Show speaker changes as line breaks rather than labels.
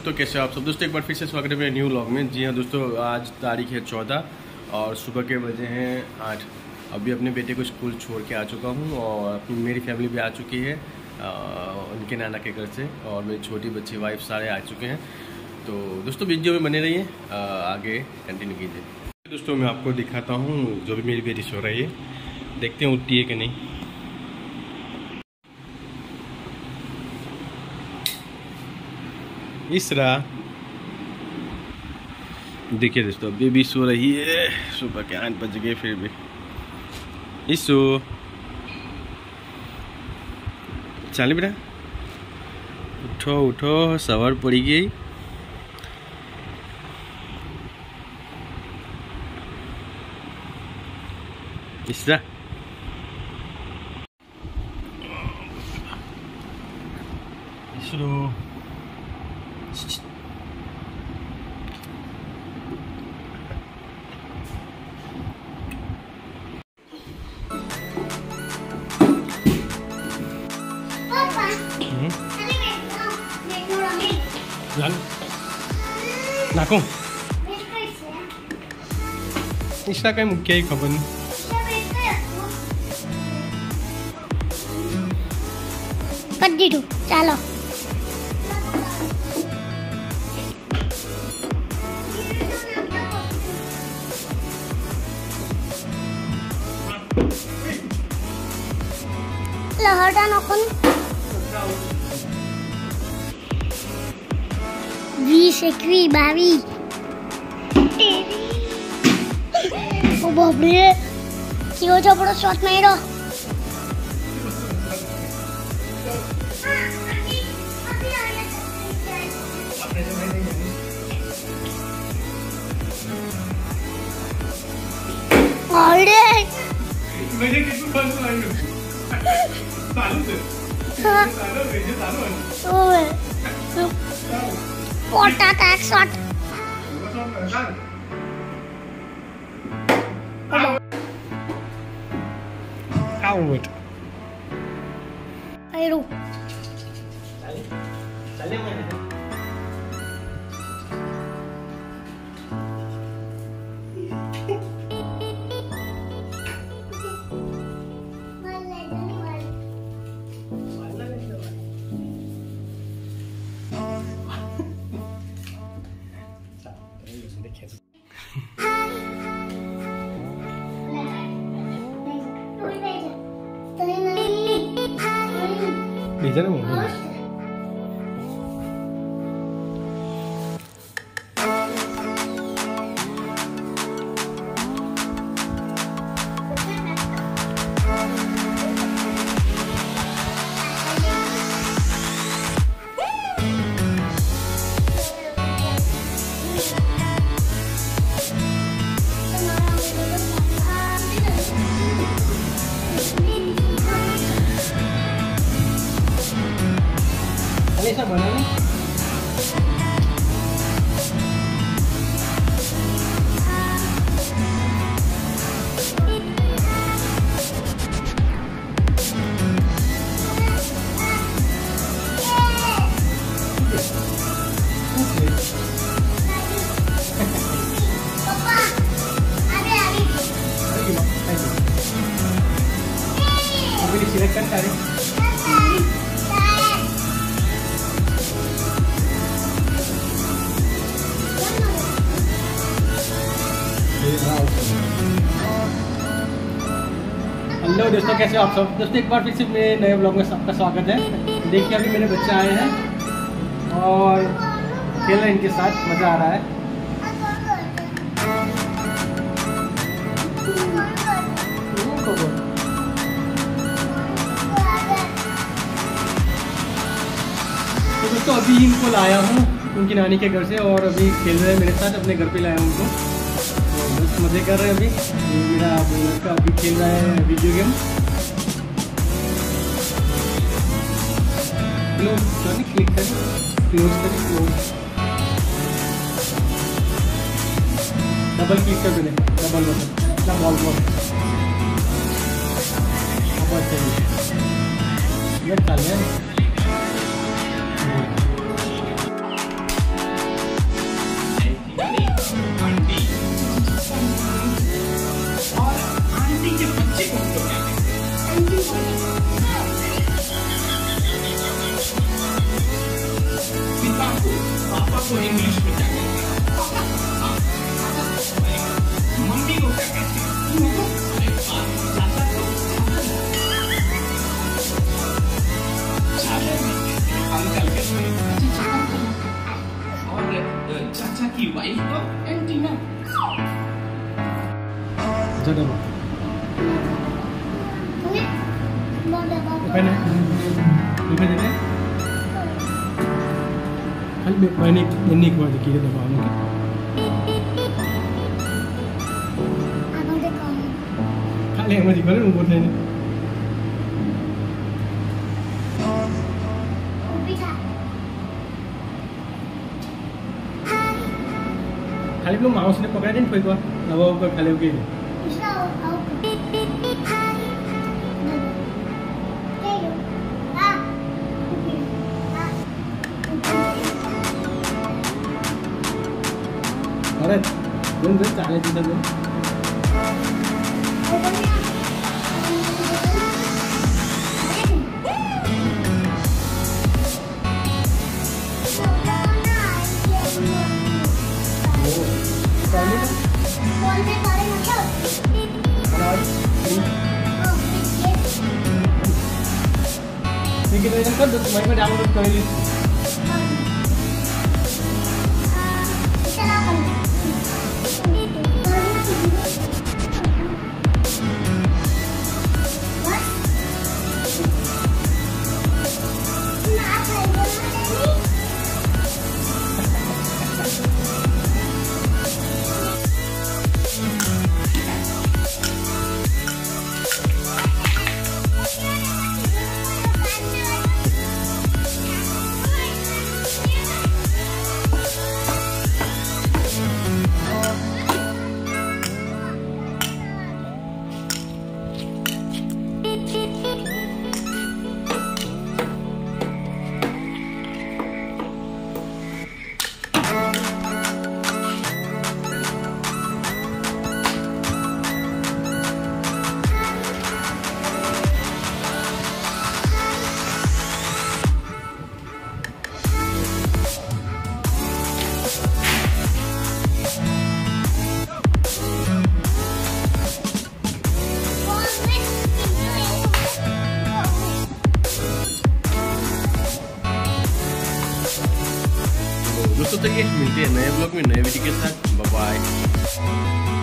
दोस्तों, कैसे हो आप सब। दोस्तों एक बार फिर से स्वागत है मेरे न्यू व्लॉग में। जी हाँ दोस्तों, आज तारीख है 14 और सुबह के बजे हैं 8। अभी अपने बेटे को स्कूल छोड़ के आ चुका हूँ और मेरी फैमिली भी आ चुकी है उनके नाना के घर से, और मेरी छोटी बच्ची वाइफ सारे आ चुके हैं। तो दोस्तों वीडियो में बने रहिए, आगे कंटिन्यू कीजिए। दोस्तों मैं आपको दिखाता हूँ जो भी मेरी बेटी सो रही है, देखते हैं उठती है कि नहीं। इसरा देखिए दोस्तों, अभी भी सो रही है। सुबह के 8 बज गए फिर भी। इसो चल बेटा, उठो उठो, सवार पड़ी गई। इसरा इसरो नाको इसरा काही मुख्य खबर नहीं।
कड्डीडू चलो लहरटा नकन 20, 21, 22 ओ बाप रे क्यों जबरो शॉट मारो। अरे
मेरे किसको फंस रहा है चालू से चालू भेजे चालू
ओए पोटा टैक शॉट
आउट
आइरो
चले मैंने भेजा ना मोबाइल। ऐसा बना नहीं सिलेक्ट करता है। हेलो दोस्तों, कैसे हो आप सब। दोस्तों एक बार फिर से मेरे नए ब्लॉग में सबका स्वागत है। देखिए अभी मेरे बच्चे आए हैं और खेल रहे हैं, इनके साथ मज़ा आ रहा है। तो दोस्तों अभी इनको लाया हूँ उनकी नानी के घर से और अभी खेल रहे हैं मेरे साथ, अपने घर पे लाया हूँ उनको। बस मजे कर रहे हैं। अभी मेरा लड़का अभी खेल रहा है वीडियो गेम। क्लिक करें, क्लोज करें, क्लोज, डबल क्लिक कर देने, डबल बटन, बॉल बॉल चाहिए। चल
बच्चे को हम लोग क्या कहते हैं? पिता को, पापा को इंग्लिश में क्या कहते हैं? मम्मी को क्या कहते हैं? अरे चाचा को चाचा कहते हैं, अंकल कहते हैं, और चाचा की वाइफ को एंटी ना।
जरा
Ini mau dapat
ini kuat kiri depan ni.
abang dek kamu.
Kali yang macam mana umur ni?
Bisa.
Kali belum mouse ni pakai ni kau awak kali okay.
Bisa aku.
Alright, don't challenge kita tu. Ni kita nak kan main pada download kau ini. दोस्तों, तो ये मिलते हैं नए blog में नए video के साथ। Bye bye.